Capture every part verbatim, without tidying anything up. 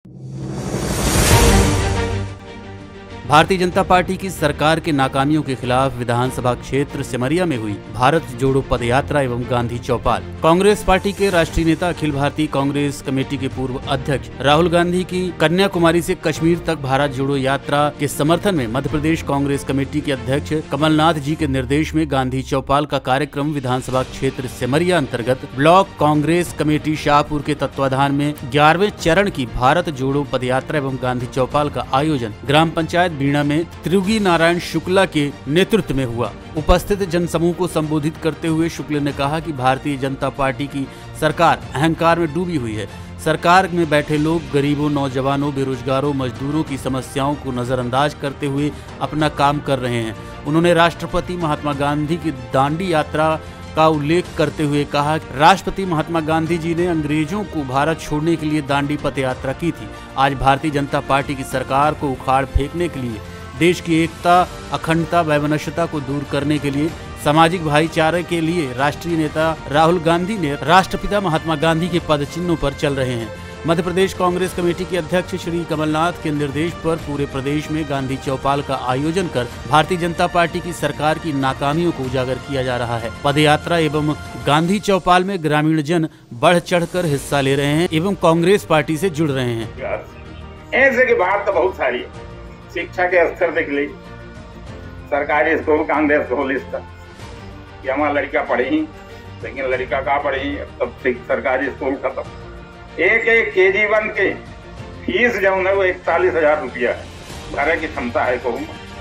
Bharatiya Janata party की सरकार के नाकामियों के खिलाफ विधानसभा क्षेत्र सिमरिया में हुई भारत जोड़ो पदयात्रा एवं गांधी चौपाल। कांग्रेस पार्टी के राष्ट्रीय नेता अखिल भारतीय कांग्रेस कमेटी के पूर्व अध्यक्ष राहुल गांधी की कन्याकुमारी से कश्मीर तक भारत जोड़ो यात्रा के समर्थन में मध्य प्रदेश कांग्रेस कमेटी के अध्यक्ष कमलनाथ जी के निर्देश में गांधी चौपाल का कार्यक्रम विधानसभा क्षेत्र सिमरिया अंतर्गत ब्लॉक कांग्रेस कमेटी शाहपुर के तत्वाधान में ग्यारहवें चरण की भारत जोड़ो पदयात्रा एवं गांधी चौपाल का आयोजन ग्राम पंचायत बीणा में त्रियुगी नारायण शुक्ला के नेतृत्व में हुआ। उपस्थित जनसमूह को संबोधित करते हुए शुक्ल ने कहा कि भारतीय जनता पार्टी की सरकार अहंकार में डूबी हुई है। सरकार में बैठे लोग गरीबों, नौजवानों, बेरोजगारों, मजदूरों की समस्याओं को नजरअंदाज करते हुए अपना काम कर रहे हैं। उन्होंने राष्ट्रपति महात्मा गांधी की दांडी यात्रा का उल्लेख करते हुए कहा, राष्ट्रपति महात्मा गांधी जी ने अंग्रेजों को भारत छोड़ने के लिए दांडी पद यात्रा की थी। आज भारतीय जनता पार्टी की सरकार को उखाड़ फेंकने के लिए, देश की एकता, अखंडता, वैमनस्यता को दूर करने के लिए, सामाजिक भाईचारे के लिए राष्ट्रीय नेता राहुल गांधी ने राष्ट्रपिता महात्मा गांधी के पद चिन्हों पर चल रहे हैं। मध्य प्रदेश कांग्रेस कमेटी के अध्यक्ष श्री कमलनाथ के निर्देश पर पूरे प्रदेश में गांधी चौपाल का आयोजन कर भारतीय जनता पार्टी की सरकार की नाकामियों को उजागर किया जा रहा है। पदयात्रा एवं गांधी चौपाल में ग्रामीण जन बढ़ चढ़कर हिस्सा ले रहे हैं एवं कांग्रेस पार्टी से जुड़ रहे हैं। ऐसे की बात तो बहुत सारी है। शिक्षा के स्तर देख ली, सरकारी स्कूल कांग्रेस खोल कि हमारा लड़का पढ़े ही, लेकिन लड़का कहाँ पढ़े ही, तब सरकारी स्कूल खत्म। एक एक के जी वन के फीस जो है वो इकतालीस हजार रुपया है, भरे की क्षमता है। को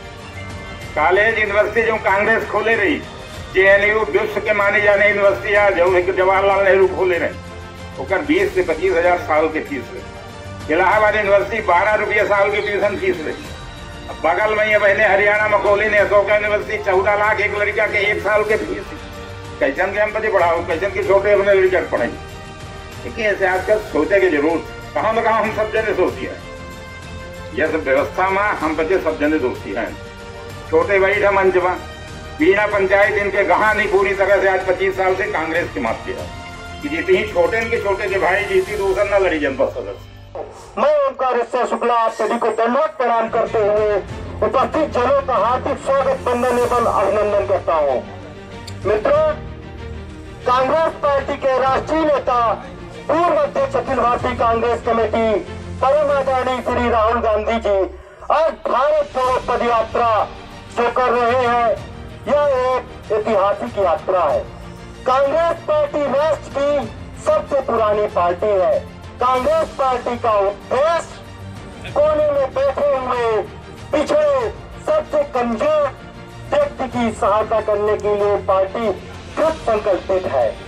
कॉलेज यूनिवर्सिटी जो कांग्रेस खोले रही, जे एन यू विश्व के माने जाने यूनिवर्सिटी जो जवाहरलाल नेहरू खोले रही, ओकर बीस से पच्चीस हजार साल के फीस रही। इलाहाबाद यूनिवर्सिटी बारह रुपया साल की ट्यूशन फीस रही। बगल में ये बहने हरियाणा में खोली ने अशोक यूनिवर्सिटी चौदह लाख एक लड़का के एक साल के फीस। कैसन के हम बच्चे पढ़ाओ, कैसन के छोटे अपने लड़का पढ़ाई। देखिए ऐसे आजकल सोचे की जरूरत कहाँ न कहाँ हम सब जने दोषी है। यह सब व्यवस्था में हम बच्चे सब जने दोषी हैं। छोटे बैठा मंच में बीणा पंचायत इनके गहा नहीं पूरी तरह से आज पच्चीस साल से कांग्रेस की मात किया कि जीती ही छोटे इनके छोटे के भाई जीती तो उधर न लड़ी जनपद सदस्य। मैं ओमकार शुक्ला आप सभी को दंडवत प्रणाम करते हुए उपस्थित जनों का हार्दिक स्वागत, वंदन एवं अभिनंदन करता हूँ। मित्रों, कांग्रेस पार्टी के राष्ट्रीय नेता पूर्व अध्यक्ष अखिल भारतीय कांग्रेस कमेटी परम आदरणीय श्री राहुल गांधी जी आज भारत जोड़ो पदयात्रा जो कर रहे हैं, यह एक ऐतिहासिक यात्रा है। कांग्रेस पार्टी राष्ट्र की सबसे पुरानी पार्टी है। कांग्रेस पार्टी का उद्देश्य कोने में बैठे हुए पिछड़े सबसे कमजोर व्यक्ति की सहायता करने के लिए पार्टी कृत संकल्पित है।